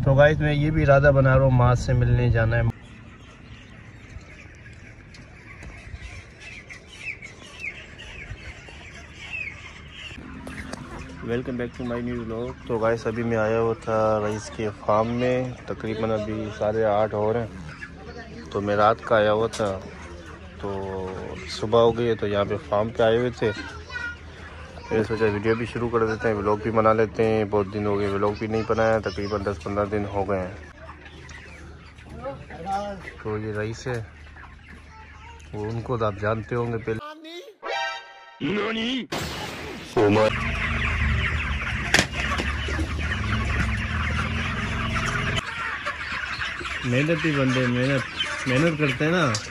तो गाइस मैं ये भी इरादा बना रहा हूँ माँ से मिलने जाना है। Welcome back to my new vlog. तो गाइस अभी मैं आया हुआ था रईस के फार्म में, तकरीबन अभी 8:30 हो रहे हैं। तो मैं रात का आया हुआ था, तो सुबह हो गई है, तो यहाँ पे फार्म पे आए हुए थे। फिर सोचा वीडियो भी शुरू कर देते हैं, व्लॉग भी बना लेते हैं। बहुत दिन हो गए व्लॉग भी नहीं बनाया, तकरीबन 10-15 दिन हो गए हैं। तो ये रईस है, वो उनको तो आप जानते होंगे पहले। मेहनती बंदे, मेहनत करते हैं ना।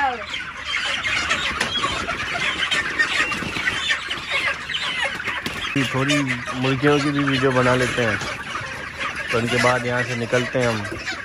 थोड़ी मुर्गियों की भी वीडियो बना लेते हैं, तो उनके बाद यहाँ से निकलते हैं हम।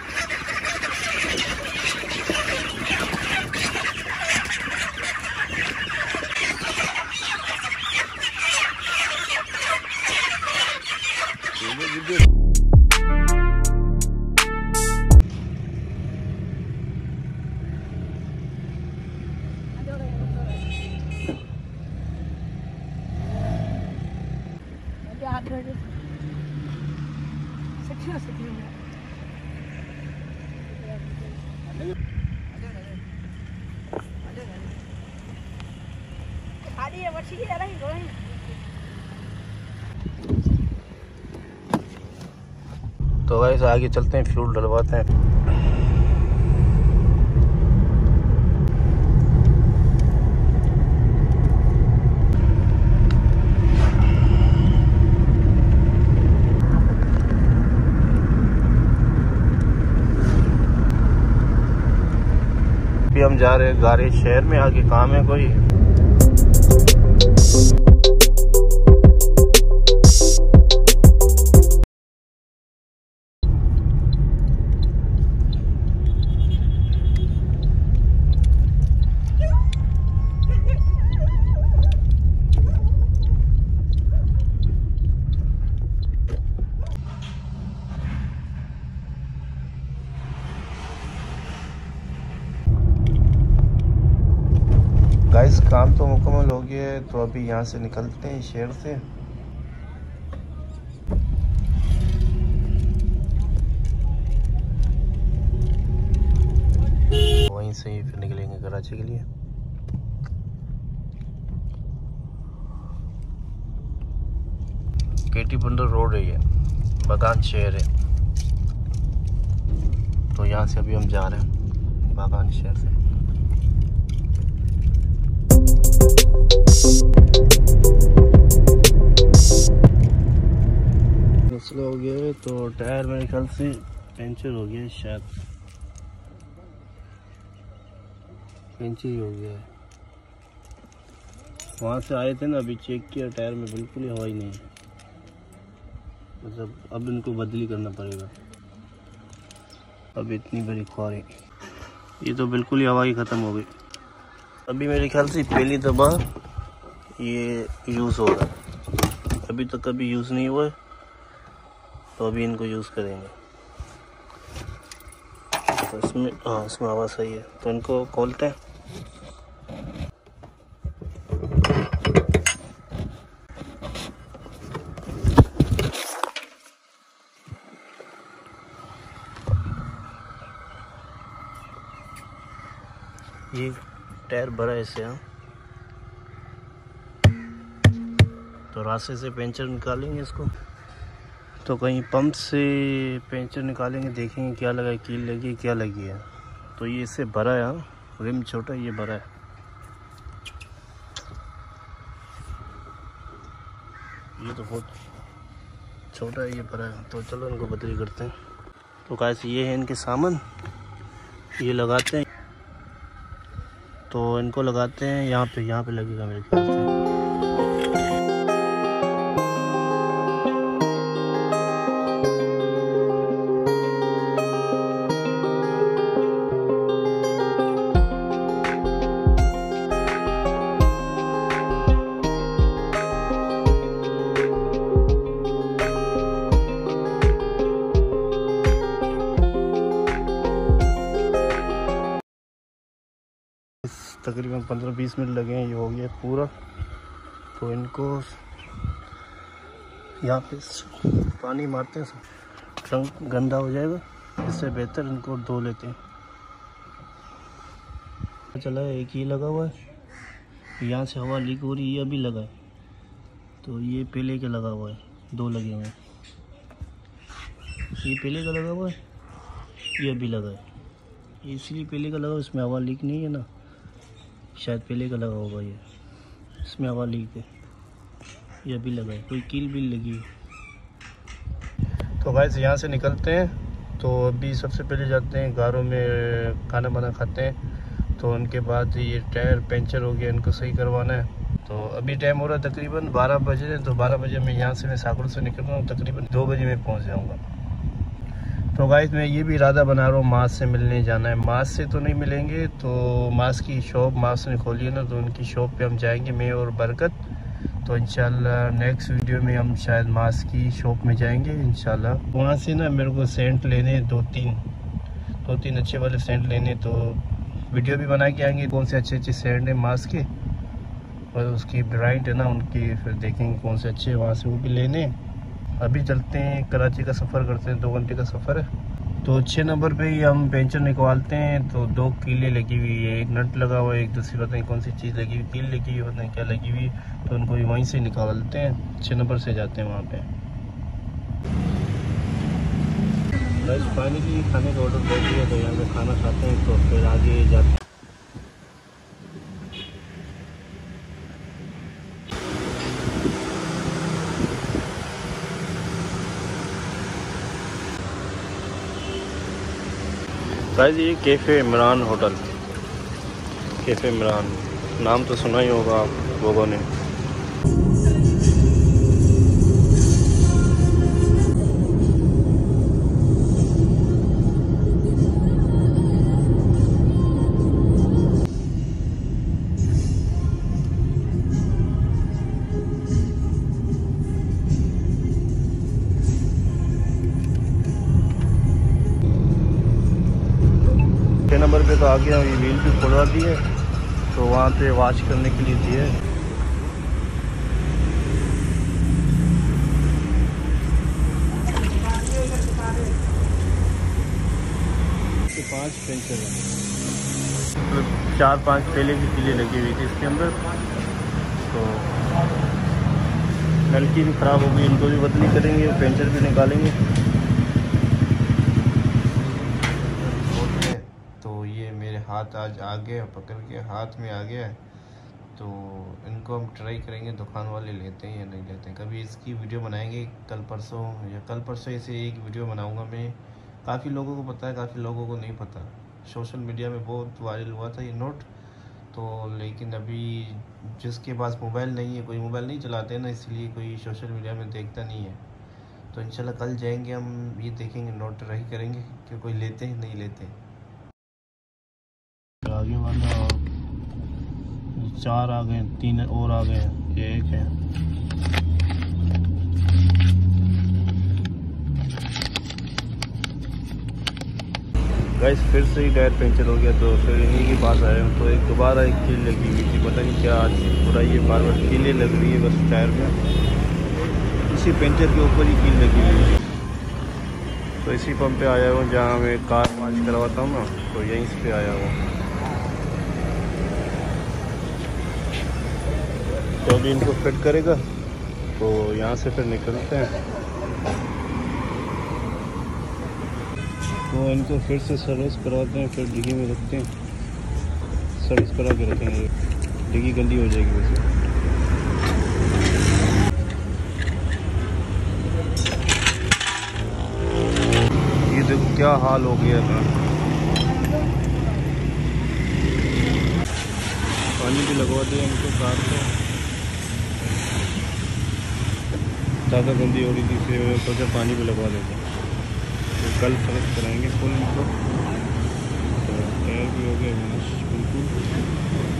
तो वैसे आगे चलते हैं, फ्यूल डलवाते हैं। अभी हम जा रहे हैं गारे शहर में, आगे काम है कोई। गाइस काम तो मुकम्मल हो गया है, तो अभी यहाँ से निकलते हैं शहर से। वहीं से ही फिर निकलेंगे कराची के लिए। केटी बंदर रोड है, ये बागान शहर है। तो यहाँ से अभी हम जा रहे हैं बागान शहर से। मसला हो गया है, तो टायर मेरे ख्याल से पंचर हो गया है, शायद पंचर ही हो गया है। वहाँ से आए थे ना, अभी चेक किया, टायर में बिल्कुल ही हवा ही नहीं है। मतलब अब इनको बदली करना पड़ेगा। अब इतनी बड़ी ख्वारी, ये तो बिल्कुल ही हवा ही ख़त्म हो गई। अभी मेरे ख्याल से पहली दफ़ा ये यूज़ हो रहा है, अभी तक कभी यूज़ नहीं हुआ है, तो अभी इनको यूज़ करेंगे। तो इसमें इसमें आवाज़ सही है, तो इनको खोलते हैं। ये टायर भरा है इससे, तो रास्ते से पेंचर निकालेंगे इसको। तो कहीं पंप से पेंचर निकालेंगे, देखेंगे क्या लगा है, कील लगी क्या लगी है। तो ये इससे भरा है, रिम छोटा, ये भरा है। ये तो बहुत छोटा है, ये भरा है। तो चलो इनको बदली करते हैं। तो कैसे ये है इनके सामान, ये लगाते हैं। तो इनको लगाते हैं यहाँ पे लगेगा मेरे ख्याल से। तकरीबन 15-20 मिनट लगे हैं, ये हो गया पूरा। तो इनको यहाँ पे पानी मारते हैं, ट्रंक गंदा हो जाएगा, इससे बेहतर इनको धो लेते हैं। चला है, एक ही लगा हुआ है, यहाँ से हवा लीक हो रही है, ये अभी लगा है, तो ये पहले का लगा हुआ है, 2 लगे हुए हैं। ये पहले का लगा हुआ है, ये अभी लगा है, इसलिए पहले का लगा, इसमें हवा लीक नहीं है ना, शायद पहले का लगा होगा ये, इसमें हवा लीक है, ये अभी लगा है, कोई कील भी लगी है। तो गाइस यहाँ से निकलते हैं, तो अभी सबसे पहले जाते हैं गारों में खाना बना खाते हैं। तो उनके बाद ये टायर पंचर हो गया, इनको सही करवाना है। तो अभी टाइम हो रहा है तकरीबन 12 बजे, तो 12 बजे मैं यहाँ से, मैं साकुड़ से निकल रहा हूँ, तकरीबन 2 बजे मैं पहुँच जाऊँगा। तो गाइस मैं ये भी इरादा बना रहा हूँ, मास से मिलने जाना है। मास से तो नहीं मिलेंगे, तो मास की शॉप मास ने खोली है ना, तो उनकी शॉप पे हम जाएंगे, मैं और बरकत। तो इंशाल्लाह नेक्स्ट वीडियो में हम शायद मास की शॉप में जाएंगे इंशाल्लाह। वहाँ से ना मेरे को सेंट लेने 2-3 अच्छे वाले सेंट लेने, तो वीडियो भी बना के आएंगे कौन से अच्छे सेंट हैं मास के, और उसकी ब्रांड है ना उनकी, फिर देखेंगे कौन से अच्छे, वहाँ से वो भी लेने। अभी चलते हैं, कराची का सफ़र करते हैं, 2 घंटे का सफ़र है। तो 6 नंबर पे ही हम पेंचर निकलते हैं, तो 2 कीले लगी हुई है, एक नट लगा हुआ है, एक दूसरी पता नहीं कौन सी चीज़ लगी हुई, कील लगी हुई, पता नहीं क्या लगी हुई, तो उनको भी वहीं से निकालते हैं। 6 नंबर से जाते हैं वहाँ पे। बस फाइनली खाने का ऑर्डर दे दिया, तो यहाँ पे खाना खाते हैं, तो फिर आगे जाते हैं। गाइस ये cafe Imran hotel, cafe Imran नाम तो सुना ही होगा आप लोगों ने। नंबर पे तो आ गया, ये व्हील भी खुलवा दी है, तो वहाँ पे वॉश करने के लिए दिए। 5 पेंचर है, मतलब 4-5 पहले की कीलें लगी हुई थी इसके अंदर। तो नलकी भी ख़राब हो गई, इनको भी बदली करेंगे, पेंचर भी निकालेंगे। हाथ आज आ गया, पकड़ के हाथ में आ गया है, तो इनको हम ट्राई करेंगे, दुकान वाले लेते हैं या नहीं लेते हैं। कभी इसकी वीडियो बनाएंगे कल परसों ऐसे एक वीडियो बनाऊंगा मैं। काफ़ी लोगों को पता है, काफ़ी लोगों को नहीं पता। सोशल मीडिया में बहुत वायरल हुआ था ये नोट, तो लेकिन अभी जिसके पास मोबाइल नहीं है, कोई मोबाइल नहीं चलाते हैं ना, इसलिए कोई सोशल मीडिया में देखता नहीं है। तो इंशाल्लाह कल जाएंगे हम, ये देखेंगे, नोट ट्राई करेंगे कि कोई लेते हैं नहीं लेते हैं। आगे वाला और 4 आ गए, 3 और आ गए, ये 1 है। गाइस फिर से ही टायर पंचर हो गया, तो फिर इन्हीं के पास आए हैं। तो एक दोबारा एक कील लगी हुई थी, पता नहीं क्या आज पूरा ये बार कीलें लग रही है बस टायर में, इसी पंचर के ऊपर ही कील लगी हुई थी। तो इसी पंप पे आया हूँ जहाँ मैं कार वॉश करवाता हूँ ना, तो यहीं पे आया हूँ। तो अभी इनको फिट करेगा, तो यहाँ से फिर निकलते हैं। तो इनको फिर से सर्विस करवाते हैं, फिर डिग्गी में रखते हैं, सर्विस करा के रखेंगे, डिग्गी गंदी हो जाएगी वैसे। ये देखो क्या हाल हो गया था, पानी भी लगवा दिया इनको कार को, ज़्यादा गंदी हो रही थी, फिर सोचा पानी भी लगवा देते हैं। तो कल सर्विस कराएंगे फुल इनको, तो टायर भी हो गया बिल्कुल।